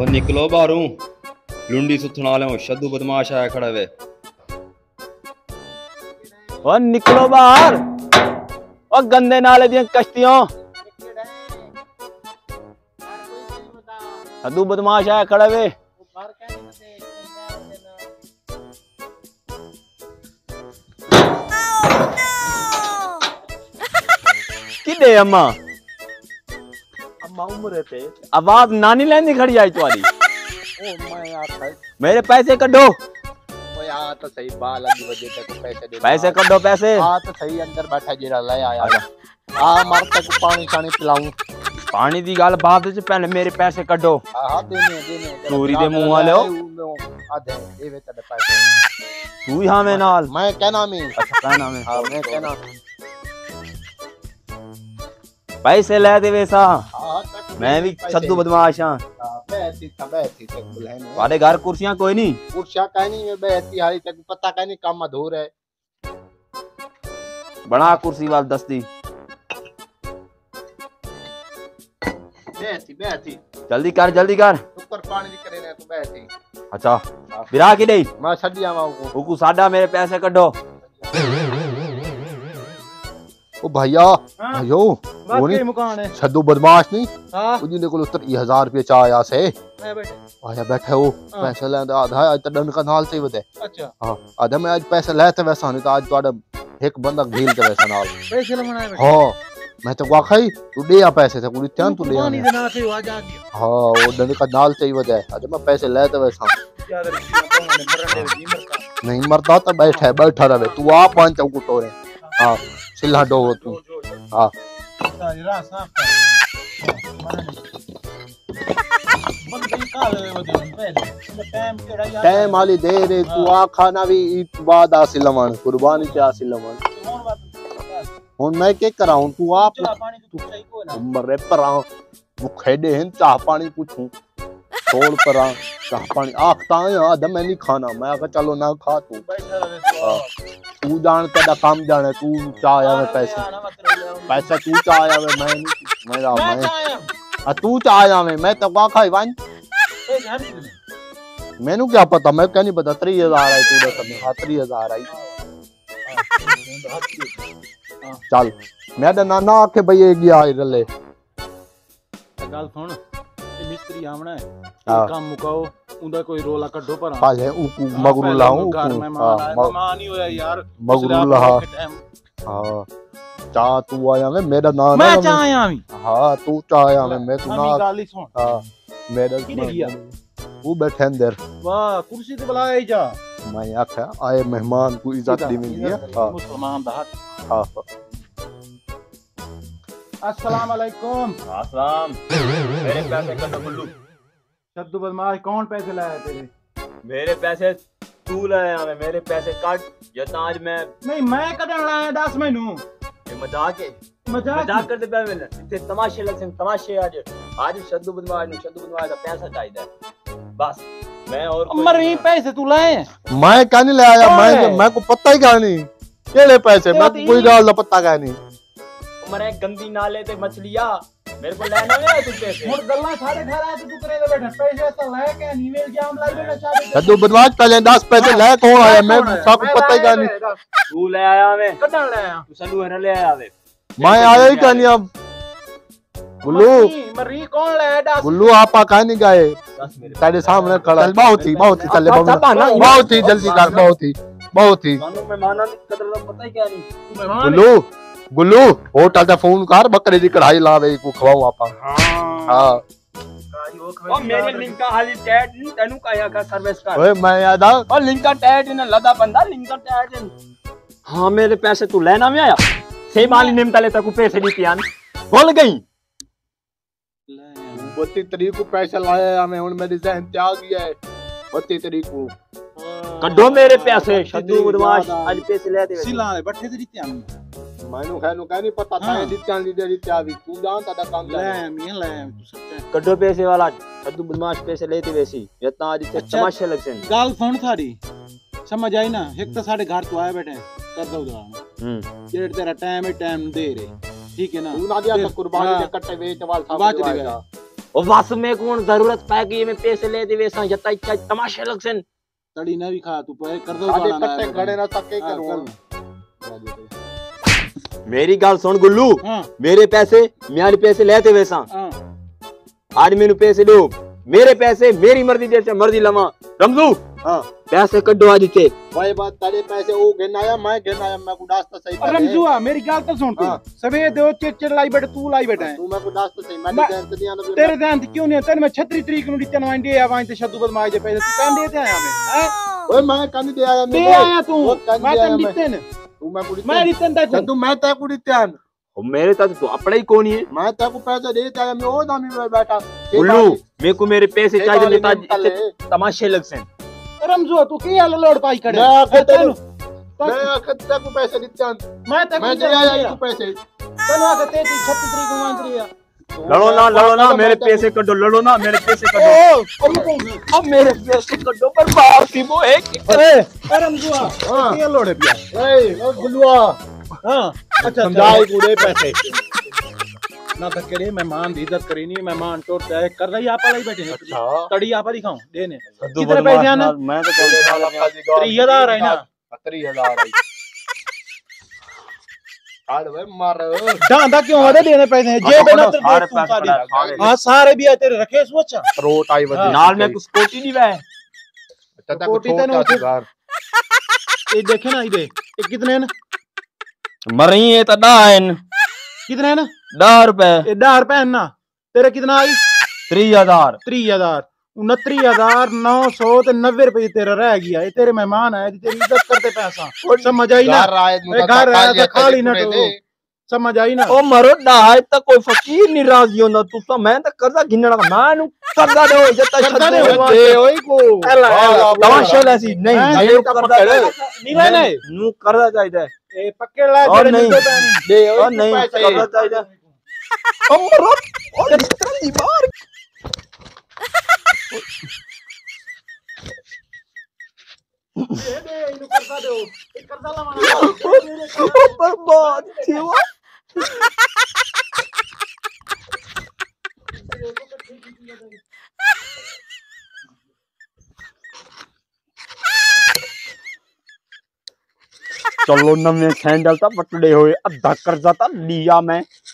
और निकलो बाहरों, लुंडी सुथन वाले शद्दू बदमाश आया खड़ा वे। और निकलो बाहर और गंदे नाले दी कश्तियों, शद्दू बदमाश आया खड़ा वे। किदे अम्मा उम्र पे आवाज नानी लेंदी खड़ी आई तुम्हारी। ओ मैं यार मेरे पैसे कड्डो। ओ यार तो सही बाल अभी वजह तक पैसे दे, पैसे कड्डो पैसे। हां तो सही अंदर बैठा जेरा ले आया आ मार तक पानी छानी पिलाऊं। पानी दी गल बात च पहले मेरे पैसे कड्डो। हां देने चोरी दे मुंह वाले हो। आधे देवे तेरे पैसे तू यहां में नाल मैं कहना में। अच्छा कहना में। हां मैं कहना पैसे ले दे वैसा। हां मैं भी शद्दू बदमाश हां। बैठी तक बुलाने वाले घर कुर्सियां कोई नहीं। कुर्सियां कहनी में बैठी हाई तक पता कहनी काम अधूर है। बड़ा कुर्सी वाल दस्ती बैठी जल्दी कर ऊपर पानी दी करे ने तू बैठी। अच्छा बिरा की नहीं मैं छड़ी आवा को ओकू साडा मेरे पैसे कड्डो। ओ भैया भाइयो वो नहीं मकान है शद्दू बदमाश नहीं। हां उजी ने को 30,000 रुपए चाया से मैं बैठे आया बैठे हो पैसे लेंदा आधा आज तक का नाल से वदे। अच्छा हां आधा मैं आज पैसे लेते वैसा नहीं तो आज तोड़ा एक बंदा घेल के वैसा नाल पैसे लमना है। हां मैं तो वाखई तू दे आ पैसे से पूरी ध्यान तू दे आ। पानी देना से आ जा गया। हां वो दंड का नाल चाहिए वदे आज मैं पैसे लेते वैसा क्या दर मरने दी मरका नहीं मरता तो बैठा रहे तू आ पांच चौक टोरे। हां सिल्ला डो तू हां सारी रात साफ कर बन गई काल वदे पहले टाइम केड़ा यार टाइम वाली दे रे तू आ खाना भी ईद बाद हासिल लमन कुर्बानी से हासिल लमन। हुन मैं के कराऊं तू आप पानी तो सही को ना मरे परा वो खेडे हैं चाह पानी पूछूं छोड़ परा चाह पानी आखता है आधा मैं नहीं खाना मैं आका चलो ना खा तू बैठा रहे तू जान तेरा काम जाने तू चाह आवे पैसे तू चाह आवे मैं नहीं मैं तू चाह आवे मैं तो वा खाई वन मैनू क्या पता मैं क्या नहीं पता 30,000 आई तू दे सब हां 30,000 आई चल मैं तो नाना आके भई गया आई रले गल सुन ये मिस्त्री आमना है काम मुकाओ उंदा कोई रोला कड्डो पर हां ऊ मगरू लाऊं घर में मेहमान ही होया यार मगरू ला हां चा तू आया मैं मेरा नाम मैं चा आया भी हां तू चा आया मैं तू ना गाली सुन हां मेरा गया वो बैठे अंदर वाह कुर्सी ते बुलाया ही जा मैं आखा आए मेहमान को इज्जत दी मिली है हां मुसलमान दा हां अस्सलाम वालेकुम। अस्सलाम मेरे पैसे कड्डो गुल्लू। शद्दू बदमाश कौन पैसे लाया तेरे? मेरे पैसे तू लाया मैं मेरे पैसे काट जितना आज मैं नहीं मैं कदन लाया 10 महीनू ये मजाक करते पे मैंने इतने तमाशे लगते तमाशे आज शद्दू बदमाश का पैसा चाहिए बस मैं और मरी पैसे तू लाए मैं क्या नहीं लाया मैं को पता ही क्या नहीं केड़े पैसे मैं कोई गाल दा पता क्या नहीं मरे गंदी नाले ते मछलियां मेरे को लेना है तू पैसे मोर गल्ला सारे घर आ तू करे बैठा पैसे तो ले के नीवेल जाम लाई देना चाहे शद्दू बदमाश पहले 10 पैसे ले कौन आया मैं सब पता ही क्या नहीं तू ले आया मैं कदन लाया तू सलू है ले आया वे मैं आया ही क्या नहीं अब गुल्लू मरी कौन लाया 10 गुल्लू आपा कहां नहीं गए तेरे सामने खड़ा बहुत ही चले बहुत ही जल्दी कर बहुत ही मेहमानों की कदर का पता ही क्या गुल्लू नहीं गुल्लू होटल दा फोन कर बकरे दी कढ़ाई लावे को खवाओ आपा हां ओ मेरे लिंक का हाली टैट नहीं तनु काया का सर्विस कर ओए मैं याद आ और लिंक का टैट ने लदा बंदा लिंक का टैट हां मेरे पैसे तू लेना में आया से माली निमता ले तक पैसे दी पियान भूल गई 32 तारीख को पैसा लाया मैं हुन मेरी जहन त्याग गया है 32 तारीख को कड्डो मेरे पैसे शद्दू बदमाश आज पैसे ले दे सिला ले बैठे तेरी त्यान मैनू खैनू कह नहीं पता था दित्यान दी दे त्यावी तू जान ता काम ले तू सच्चा कड्डो पैसे वाला शद्दू बदमाश पैसे लेते वैसी इतना आज तमाशे लगसे गाल फोन थारी समझ आई ना एक तो साढ़े घर तो आए बैठे कर दो जेड़ तेरा टाइम है टाइम दे रे ठीक है ना तू ना दिया कुर्बानी के कट्टे बेच वाल साहब और बस में कौन जरूरत पै गई मैं पैसे ले दे वैसा जता इच्छा तमाशे लग सन तड़ी ना भी खा तू पे कर दो सादे गाना ना कट्टे खड़े ना सके करूं मेरी गल सुन गुल्लू हां मेरे पैसे मेरे पैसे लेते वैसा हां आज मेनू पैसे दो मेरे पैसे मेरी मर्जी जैसे मर्जी लवा रमजू हां पैसे कड्डो आज ते भाई बात तेरे पैसे वो गिन आया मैं गिन आया मैं को रास्ता सही कर रमजुआ मेरी गल तो सुन तू हाँ। सवे दो चिड़ लाई बैठ तू लाई बैठा है तू मैं को रास्ता सही मैं मैं- जानते नहीं आना तेरे ध्यान थे क्यों नहीं तेरे मैं 36 तरीक नु दित्ते ना इंडिया आवां ते शद्दू बदमाश दे पैसे तू कान देते आया मैं हैं ओए मैं कन दे आया दे आया तू वो कन मैं दे आया तन मैं दित्ते न तू मैं कुड़ी मैं दित्ते न जदू मैं ते कुड़ी त्यान मेरे साथ तो अपना ही कौन है मैं ते को पैसे दे आया मैं ओ दामी में बैठा गुल्लू मेरे को मेरे पैसे चाहिए नेताजी तमाशे लग सन रमजुआ तू की हाल लोड पाई करे मैं आखिर तेनु मैं आखिर ते को पैसे दित्ते मैं ते मैं दे आया तू पैसे तनु आके 36 तरीक नु मांग रही है लड़ो ना मेरे पैसे कड्डो लड़ो ना मेरे पैसे कड्डो अब मेरे पैसे कड्डो पर बाप की वो एक रमजुआ हां की लोड है पिया ए गुल्लुआ हां अच्छा समझाए कुड़े पैसे ना तो केड़े मेहमान की इज्जत करी नहीं मेहमान टोट जाए कर रही आप वाला ही बैठे हैं अच्छा तड़ी आप दिखाऊं देने कितने पैसे आना मैं तो बोल रहा था 3000 है ना 3000 है आड़ वे मार डांदा क्यों आदे देने पैसे जे बिना तेरे सारे तू पैसे सारी सारे हां सारे भी है तेरे रखे सोचा रोट आई बदी नाल में कुछ कोटी नहीं वे तता को कोटी तनु छोटा ये देखे ना ये कितने हैं मरई है तो डाइन कितने हैं ना 10 रुपए ये 10 रुपए है ना तेरे कितना आई 3000 3000 29,900 ते 90 रुपए तेरा रह गया ये तेरे मेहमान है तेरी इज्जत करते पैसा समझ आई ना घर आए घर आया तो खाली ना तो समझ आई ना ओ मरो डाय तक कोई फकीर नहीं राजी होंदा तू तो मैं तो कर्जा गिनना मैं नु कर्जा दे जता कर्जा दे दे ओए को तमाशा ऐसी नहीं ये कर्जा नहीं रहने नु कर्जा चाहिए ए पक्के ला और जड़े नहीं। मिलते पैसे दे ओ नहीं कर्जा चाहिए ओ मरो और इतनी बार दे दे इनु कर्जा दो एक कर्जा लावाना बर्बाद थीवा चलो नवे सैंडल ता पटड़े हुए अद्धा कर्जा ता लिया मैं